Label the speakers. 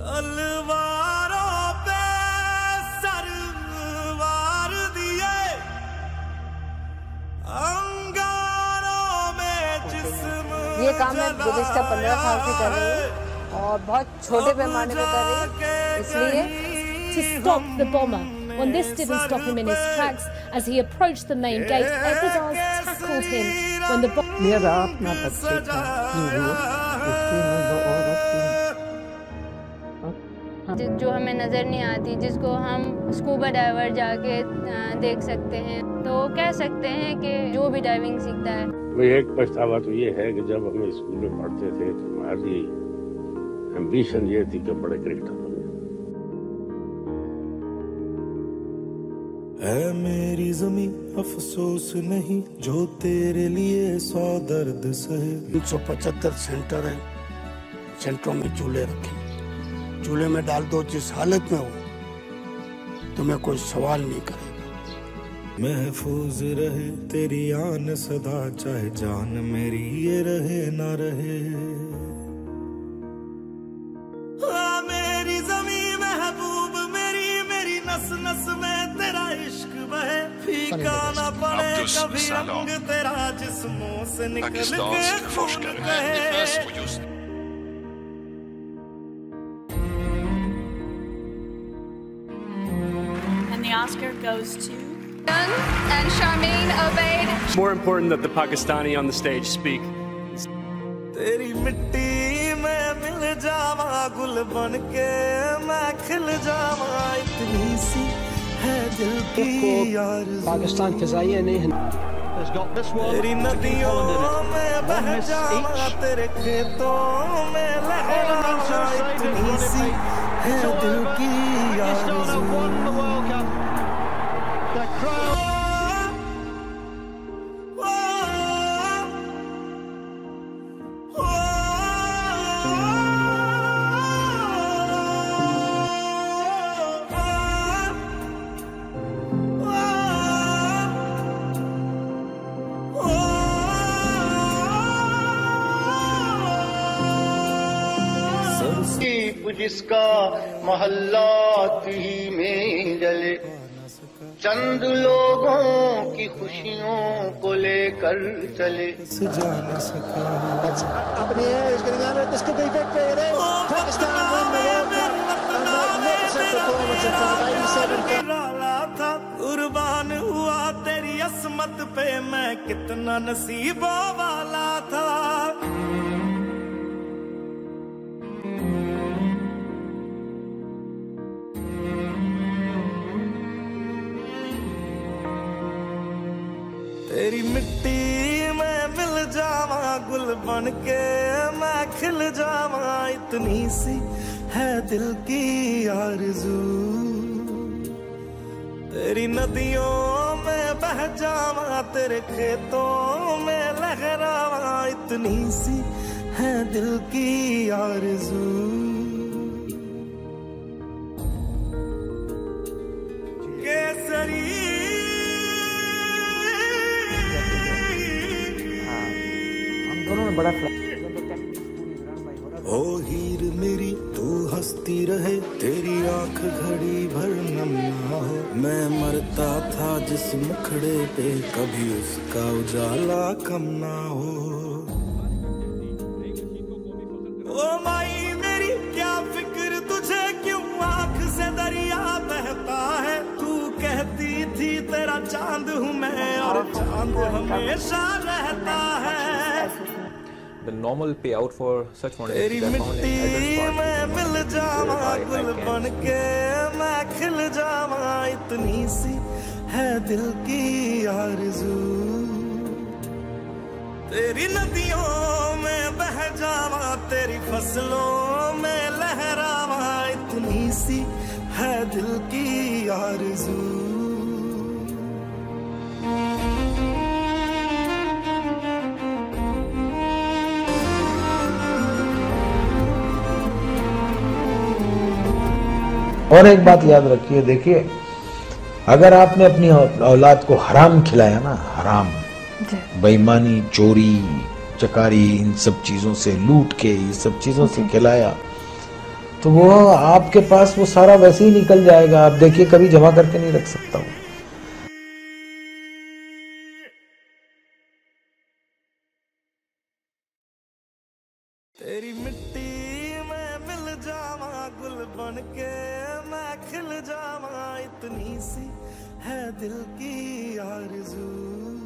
Speaker 1: तलवारों पे सरवार दिए, अंगारों में जिस्म
Speaker 2: ये काम मैं गुज़िश्ता 15 साल से कर रही हूँ और बहुत छोटे पैमाने पर कर रही हूँ, इसलिए
Speaker 3: to stop the bomber. When this didn't stop him in his tracks, as he approached the main gate, Ebazars tackled him when the bomber...
Speaker 4: मेरा अपना बच्चे का
Speaker 5: जो हमें नज़र नहीं आती, जिसको हम स्कूबा डाइवर जाके देख सकते हैं, तो कह सकते हैं कि जो भी डाइविंग सीखता है।
Speaker 6: कोई एक पछतावा तो ये है कि जब हम स्कूल में पढ़ते थे तो हमारी एम्बिशन ये थी कि बड़े क्रिकेटर बने।
Speaker 1: ऐ मेरी ज़मीं अफसोस नहीं जो तेरे लिए 100 दर्द सहे।
Speaker 4: 175 सेंटर है, सेंटरों में चूल्हे रखे, चूल्हे में डाल दो, जिस हालत में हो तुम्हें कोई सवाल नहीं करेगा।
Speaker 1: महफूज रहे तेरी आन सदा, चाहे जान मेरी ये रहे ना रहे। मेरी ज़मीं महबूब मेरी, मेरी नस नस में तेरा इश्क बहे, फीका ना पड़े कभी रंग तेरा जिस्मों से निकल के खून बहे।
Speaker 7: The Oscar goes to
Speaker 5: And Sharmeen Obaid.
Speaker 8: It's more important that the Pakistani on the stage speak.
Speaker 1: तेरी मिट्टी में मिल जावा, गुल बन के मैं खिल जावा, इतनी सी है दिल की आरज़ू।
Speaker 9: पाकिस्तान फिजाइया ने
Speaker 1: तेरी नदियों में बह जावा, तेरे खेतों में लहरावा, इतनी सी है दिल की आरज़ू।
Speaker 10: जिसका मोहल्ला ही में जले, चंद लोगों की खुशियों को लेकर चले।
Speaker 1: कुर्बान हुआ तेरी असमत पे मैं, कितना नसीबों वाला था। तेरी मिट्टी में मिल जावा, गुल बन के मैं खिल जावा, इतनी सी है दिल की आरज़ू। तेरी नदियों में बह जावा, तेरे खेतों में लहरावा, इतनी सी है दिल की आरज़ू। केसरी
Speaker 4: बड़ा
Speaker 1: ओ हीर मेरी तू हंसती रहे, तेरी आंख घड़ी भर नम ना हो। मैं मरता था जिस मुखड़े पे, कभी उसका उजाला कम ना हो। ओ माई मेरी क्या फिक्र तुझे, क्यों आंख से दरिया बहता है। तू कहती थी तेरा चांद हूँ मैं, और चांद हमेशा रहता है।
Speaker 11: The normal payout for such foundations
Speaker 1: तेरी मिट्टी में मिल जावा, गुल बन के मैं खिल जावा, इतनी सी है दिल की आरज़ू। तेरी नदियों में बह जावा, तेरी फसलों में लहरावा, इतनी सी है दिल की आरज़ू।
Speaker 12: और एक बात याद रखिए, देखिए अगर आपने अपनी औलाद को हराम खिलाया ना, हराम, बेईमानी, चोरी, चकारी, इन सब चीजों से, लूट के, इन सब चीजों से खिलाया, तो तो वो आपके पास वो सारा वैसे ही निकल जाएगा। आप देखिए, कभी जमा करके नहीं रख सकता वो।
Speaker 1: तेरी मिट्टी में मिल जावा, गुल बन के मैं खिल जावा, इतनी सी है दिल की आरज़ू।